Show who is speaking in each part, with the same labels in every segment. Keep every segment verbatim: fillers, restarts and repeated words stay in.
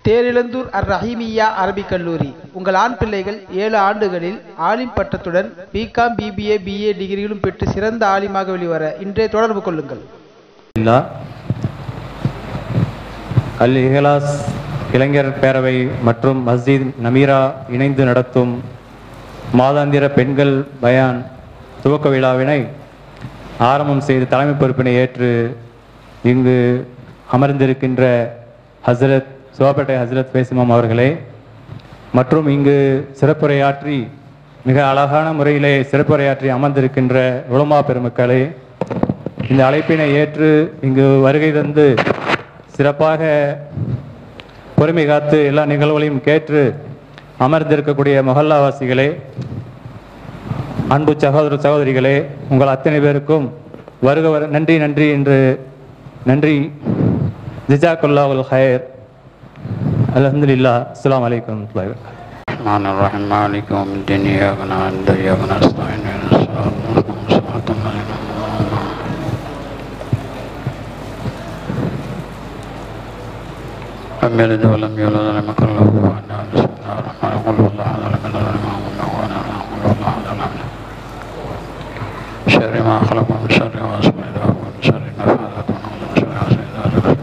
Speaker 1: தேரிழந்தூர் அர் ரஹீமியா அரபிக் கல்லூரி. உங்கள் ஆண் பிள்ளைகள் ஏழு ஆண்டுகளில் ஆலிம் பட்டத்துடன் பிகாம் பிபிஏ பிஏ டிகிரிகளும் பெற்று சிறந்த ஆலிமாக வெளிவர இன்றே தொடர்பு கொள்ளுங்கள்.
Speaker 2: அல் இஹ்லாஸ் இளைஞர் பேரவை மற்றும் மஸ்ஜித் நமீரா இணைந்து நடத்தும் மாதாந்திர பெண்கள் பயான் துவக்க விழாவினை ஆரம்பம் செய்து தலைமை பொறுப்பினை ஏற்று இங்கு அமர்ந்திருக்கின்ற ஹசரத் சோபேட்டை ஹசரத் ஃபேசிமாம் அவர்களே மற்றும் இங்கு சிறப்புரையாற்றி மிக அழகான முறையிலே சிறப்புரையாற்றி அமர்ந்திருக்கின்ற உலமா பெருமக்களே, இந்த அழைப்பினை ஏற்று இங்கு வருகை தந்து சிறப்பாக பொறுமை காத்து எல்லா நிகழ்வுகளையும் கேட்டு அமர்ந்திருக்கக்கூடிய மொஹல்லாவாசிகளே, அன்பு சகோதர சகோதரிகளே, உங்கள் அத்தனை பேருக்கும் வருக வர நன்றி நன்றி என்று நன்றி. ஜிசாக்குல்லாஹுல் ஹைர். அல்ஹம்துலில்லாஹ். அஸ்ஸலாமு அலைக்கும் வரஹ்மத்துல்லாஹி வபரகாத்துஹு.
Speaker 3: ரஹ்மானிர் ரஹீம் மாலிகி யௌமிddin இய்யாக நஅபுது வ இய்யாக நஸ்தஈன் ஸிராத்தல் لم يلد ولم يولد ولم يكن له كفوا أحد. بسم الله الرحمن الرحيم. قل هو الله أحد لم يلد ولم يولد ولم يكن له كفوا أحد. شر ما خلق من شر غاسق إذا وقب من شر النفاثات من شر حاسد إذا حسد.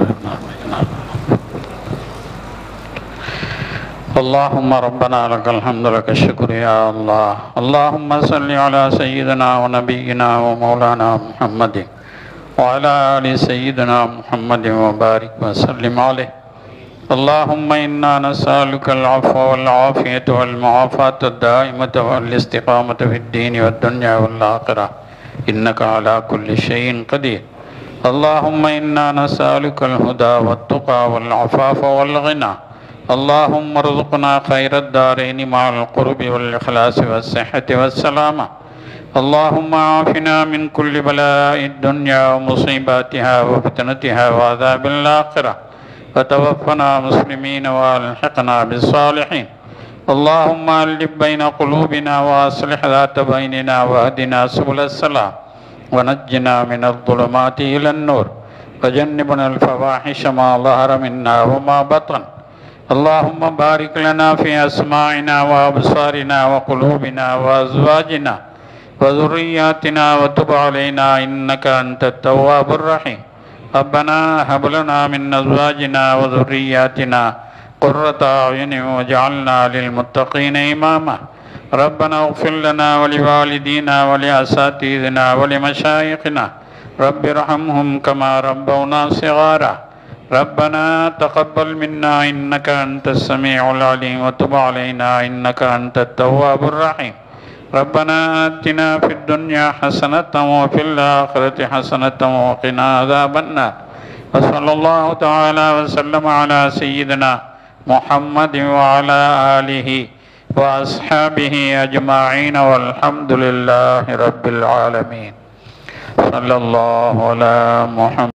Speaker 3: اللهم ربنا لك الحمد لك الشكر يا الله. اللهم صل على سيدنا ونبينا ومولانا محمد وعلى آل سيدنا محمد وبارك وسلم عليه. اللهم إنا نسألك العفو والعافية والمعافاة الدائمة والاستقامة في الدين والدنيا والآخرة إنك على كل شيء قدير. اللهم إنا نسألك الهدى والتقى والعفاف والغنى. اللهم ارزقنا خير الدارين مع القرب والإخلاص والصحة والسلامة. اللهم عافنا من كل بلاء الدنيا ومصيباتها وفتنتها وعذاب الآخرة وتوفنا مسلمين والحقنا بالصالحين. اللهم ألف بين قلوبنا وأصلح ذات بيننا واهدنا سبل السلام ونجنا من الظلمات إلى النور وجنبنا الفواحش ما ظهر منا وما بطن. اللهم بارك لنا في أسماعنا وأبصارنا وقلوبنا وأزواجنا وذرياتنا وتب علينا إنك أنت التواب الرحيم. ربنا هب لنا من أزواجنا وذرياتنا قرة أعين واجعلنا للمتقين إماما. ربنا اغفر لنا ولوالدينا ولأساتذتنا ولمشايخنا رب ارحمهم كما ربونا صغارا. ربنا تقبل منا إنك أنت السميع العليم وتب علينا إنك أنت التواب الرحيم. ربنا آتنا في الدنيا حسنة وفي الآخرة حسنة وقنا عذاب النار. وصلى الله تعالى وسلم على سيدنا محمد وعلى آله وأصحابه أجمعين والحمد لله رب العالمين. صلى الله على محمد.